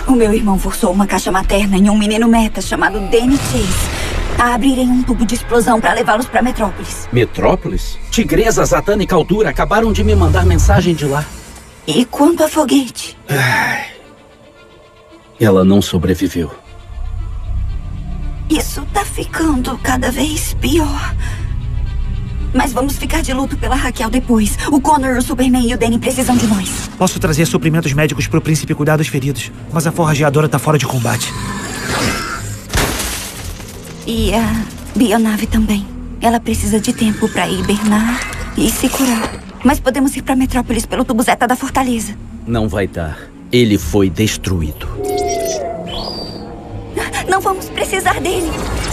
O meu irmão forçou uma caixa materna em um menino meta chamado Danny Chase a abrirem um tubo de explosão para levá-los para Metrópolis. Metrópolis? Tigresa, Zatanna e Kaldura acabaram de me mandar mensagem de lá. E quanto a Foguete? Ela não sobreviveu. Isso tá ficando cada vez pior. Mas vamos ficar de luto pela Raquel depois. O Connor, o Superman e o Danny precisam de nós. Posso trazer suprimentos médicos pro príncipe cuidar dos feridos, mas a forrageadora tá fora de combate. E a Bionave também. Ela precisa de tempo pra hibernar e se curar. Mas podemos ir pra Metrópolis pelo tubo Zeta da Fortaleza. Não vai dar. Ele foi destruído. Não vamos precisar dele.